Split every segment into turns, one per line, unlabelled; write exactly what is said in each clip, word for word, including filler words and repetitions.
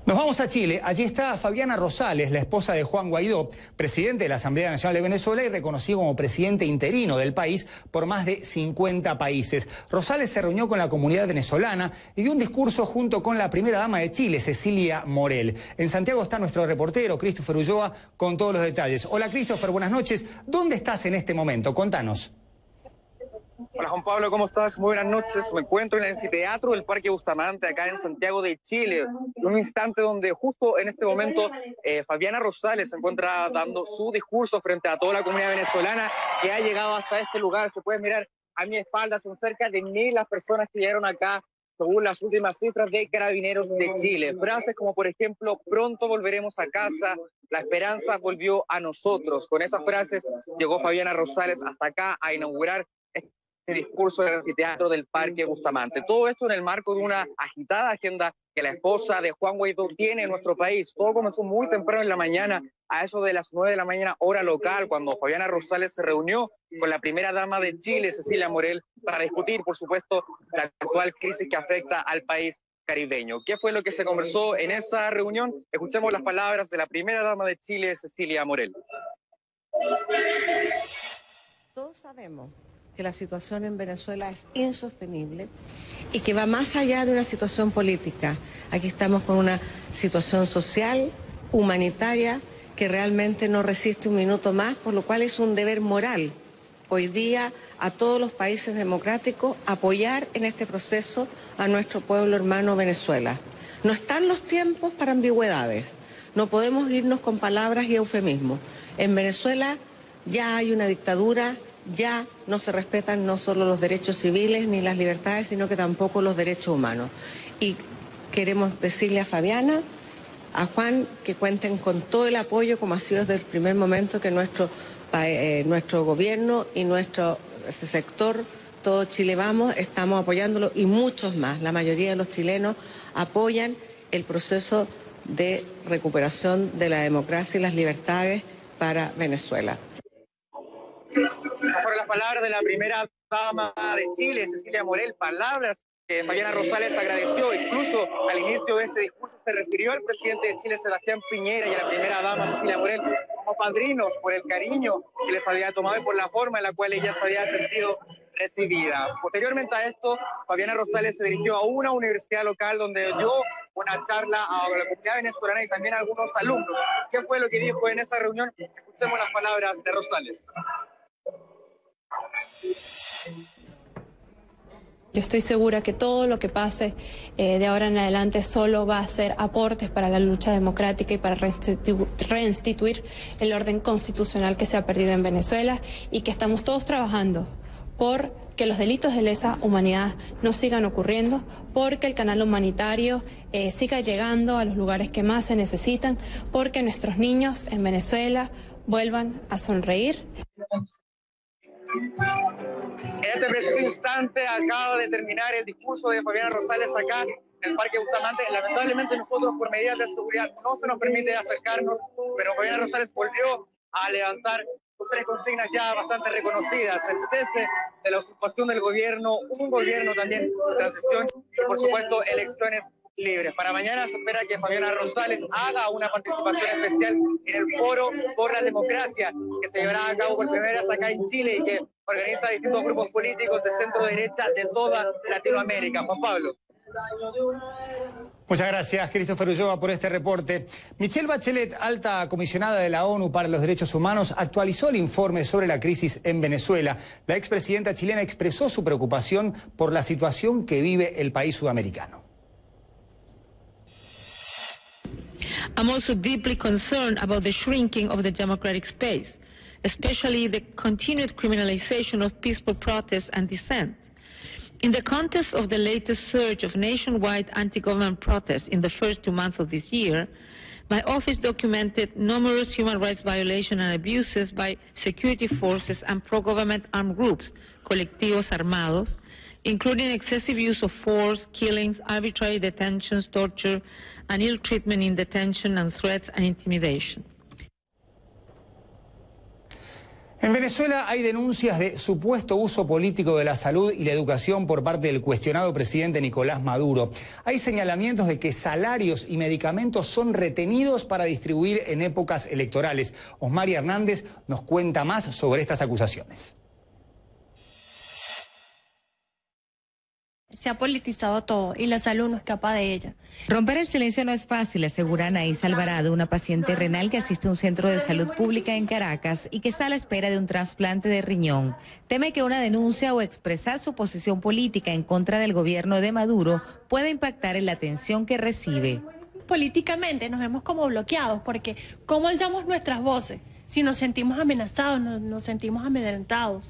Nos vamos a Chile. Allí está Fabiana Rosales, la esposa de Juan Guaidó, presidente de la Asamblea Nacional de Venezuela y reconocido como presidente interino del país por más de cincuenta países. Rosales se reunió con la comunidad venezolana y dio un discurso junto con la primera dama de Chile, Cecilia Morel. En Santiago está nuestro reportero, Christopher Ulloa, con todos los detalles. Hola, Christopher, buenas noches. ¿Dónde estás en este momento? Contanos.
Hola Juan Pablo, ¿cómo estás? Muy buenas noches. Me encuentro en el anfiteatro del Parque Bustamante, acá en Santiago de Chile. Un instante donde justo en este momento eh, Fabiana Rosales se encuentra dando su discurso frente a toda la comunidad venezolana que ha llegado hasta este lugar. Se puede mirar a mi espalda, son cerca de mil las personas que llegaron acá, según las últimas cifras de Carabineros de Chile. Frases como, por ejemplo, pronto volveremos a casa, la esperanza volvió a nosotros. Con esas frases llegó Fabiana Rosales hasta acá a inaugurar este discurso del anfiteatro del Parque Bustamante. Todo esto en el marco de una agitada agenda que la esposa de Juan Guaidó tiene en nuestro país. Todo comenzó muy temprano en la mañana, a eso de las nueve de la mañana, hora local, cuando Fabiana Rosales se reunió con la primera dama de Chile, Cecilia Morel, para discutir, por supuesto, la actual crisis que afecta al país caribeño. ¿Qué fue lo que se conversó en esa reunión? Escuchemos las palabras de la primera dama de Chile, Cecilia Morel.
Todos sabemos que la situación en Venezuela es insostenible y que va más allá de una situación política. Aquí estamos con una situación social, humanitaria, que realmente no resiste un minuto más, por lo cual es un deber moral hoy día a todos los países democráticos apoyar en este proceso a nuestro pueblo hermano Venezuela. No están los tiempos para ambigüedades, no podemos irnos con palabras y eufemismos. En Venezuela ya hay una dictadura. Ya no se respetan no solo los derechos civiles ni las libertades, sino que tampoco los derechos humanos. Y queremos decirle a Fabiana, a Juan, que cuenten con todo el apoyo, como ha sido desde el primer momento que nuestro, eh, nuestro gobierno y nuestro sector, todo Chile Vamos, estamos apoyándolo y muchos más. La mayoría de los chilenos apoyan el proceso de recuperación de la democracia y las libertades para Venezuela.
Esas fueron las palabras de la primera dama de Chile, Cecilia Morel, palabras que Fabiana Rosales agradeció. Incluso al inicio de este discurso se refirió al presidente de Chile, Sebastián Piñera, y a la primera dama, Cecilia Morel, como padrinos por el cariño que les había tomado y por la forma en la cual ella se había sentido recibida. Posteriormente a esto, Fabiana Rosales se dirigió a una universidad local donde dio una charla a la comunidad venezolana y también a algunos alumnos. ¿Qué fue lo que dijo en esa reunión? Escuchemos las palabras de Rosales.
Yo estoy segura que todo lo que pase eh, de ahora en adelante solo va a ser aportes para la lucha democrática y para reinstitu reinstituir el orden constitucional que se ha perdido en Venezuela y que estamos todos trabajando por que los delitos de lesa humanidad no sigan ocurriendo, porque el canal humanitario eh, siga llegando a los lugares que más se necesitan, porque nuestros niños en Venezuela vuelvan a sonreír.
En este preciso instante acaba de terminar el discurso de Fabiana Rosales acá en el Parque Bustamante. Lamentablemente nosotros por medidas de seguridad no se nos permite acercarnos, pero Fabiana Rosales volvió a levantar tres consignas ya bastante reconocidas: el cese de la usurpación del gobierno, un gobierno también de transición y por supuesto elecciones libres. Para mañana se espera que Fabiana Rosales haga una participación especial en el Foro por la Democracia, que se llevará a cabo por primera vez acá en Chile y que organiza distintos grupos políticos de centro derecha de toda Latinoamérica. Juan Pablo.
Muchas gracias, Christopher Ulloa, por este reporte. Michelle Bachelet, alta comisionada de la ONU para los Derechos Humanos, actualizó el informe sobre la crisis en Venezuela. La expresidenta chilena expresó su preocupación por la situación que vive el país sudamericano.
I'm also deeply concerned about the shrinking of the democratic space, especially the continued criminalization of peaceful protest and dissent. In the context of the latest surge of nationwide anti-government protests in the first two months of this year, my office documented numerous human rights violations and abuses by security forces and pro-government armed groups, colectivos armados, including excessive use of force, killings, arbitrary detentions, torture, and ill treatment in detention, and threats and intimidation.
En Venezuela hay denuncias de supuesto uso político de la salud y la educación por parte del cuestionado presidente Nicolás Maduro. Hay señalamientos de que salarios y medicamentos son retenidos para distribuir en épocas electorales. Osmari Hernández nos cuenta más sobre estas acusaciones.
Se ha politizado todo y la salud no escapa de ella.
Romper el silencio no es fácil, asegura Anaís Alvarado, una paciente renal que asiste a un centro de salud pública en Caracas y que está a la espera de un trasplante de riñón. Teme que una denuncia o expresar su posición política en contra del gobierno de Maduro pueda impactar en la atención que recibe.
Políticamente nos vemos como bloqueados porque ¿cómo alzamos nuestras voces? Si nos sentimos amenazados, nos, nos sentimos amedrentados.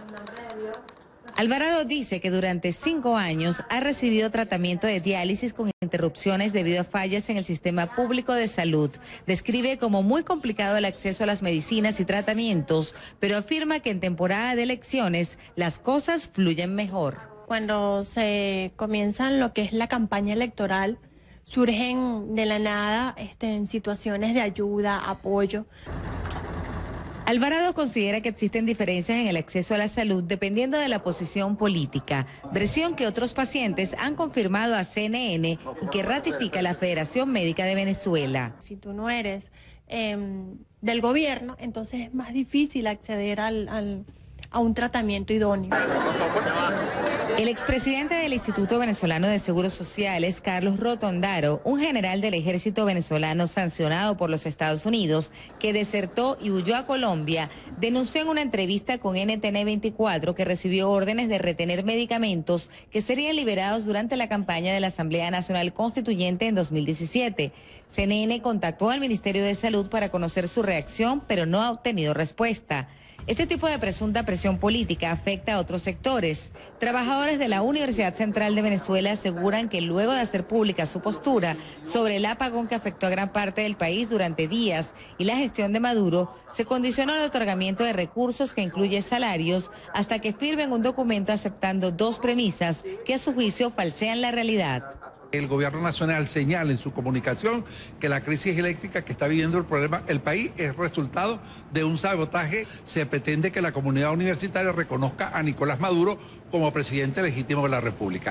Alvarado dice que durante cinco años ha recibido tratamiento de diálisis con interrupciones debido a fallas en el sistema público de salud. Describe como muy complicado el acceso a las medicinas y tratamientos, pero afirma que en temporada de elecciones las cosas fluyen mejor.
Cuando se comienzan lo que es la campaña electoral, surgen de la nada este, en situaciones de ayuda, apoyo.
Alvarado considera que existen diferencias en el acceso a la salud dependiendo de la posición política, versión que otros pacientes han confirmado a C N N y que ratifica la Federación Médica de Venezuela.
Si tú no eres eh, del gobierno, entonces es más difícil acceder al, al, a un tratamiento idóneo.
El expresidente del Instituto Venezolano de Seguros Sociales, Carlos Rotondaro, un general del ejército venezolano sancionado por los Estados Unidos, que desertó y huyó a Colombia, denunció en una entrevista con N T N veinticuatro que recibió órdenes de retener medicamentos que serían liberados durante la campaña de la Asamblea Nacional Constituyente en dos mil diecisiete. C N N contactó al Ministerio de Salud para conocer su reacción, pero no ha obtenido respuesta. Este tipo de presunta presión política afecta a otros sectores. Trabajadores de la Universidad Central de Venezuela aseguran que luego de hacer pública su postura sobre el apagón que afectó a gran parte del país durante días y la gestión de Maduro, se condicionó el otorgamiento de recursos que incluye salarios hasta que firmen un documento aceptando dos premisas que a su juicio falsean la realidad.
El gobierno nacional señala en su comunicación que la crisis eléctrica que está viviendo el problema el país es resultado de un sabotaje. Se pretende que la comunidad universitaria reconozca a Nicolás Maduro como presidente legítimo de la República.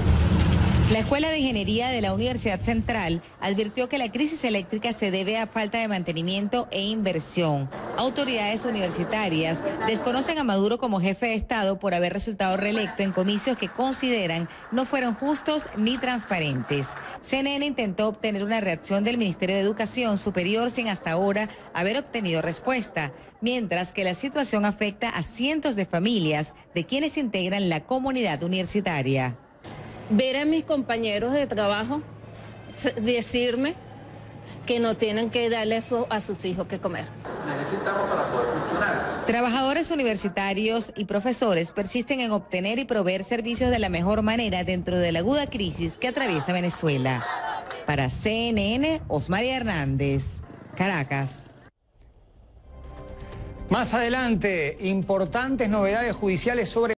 La Escuela de Ingeniería de la Universidad Central advirtió que la crisis eléctrica se debe a falta de mantenimiento e inversión. Autoridades universitarias desconocen a Maduro como jefe de Estado por haber resultado reelecto en comicios que consideran no fueron justos ni transparentes. C N N intentó obtener una reacción del Ministerio de Educación Superior sin hasta ahora haber obtenido respuesta, mientras que la situación afecta a cientos de familias de quienes integran la comunidad universitaria.
Ver a mis compañeros de trabajo decirme que no tienen que darle a, su, a sus hijos que comer.
Necesitamos para poder funcionar.
Trabajadores universitarios y profesores persisten en obtener y proveer servicios de la mejor manera dentro de la aguda crisis que atraviesa Venezuela. Para C N N, Osmari Hernández, Caracas.
Más adelante, importantes novedades judiciales sobre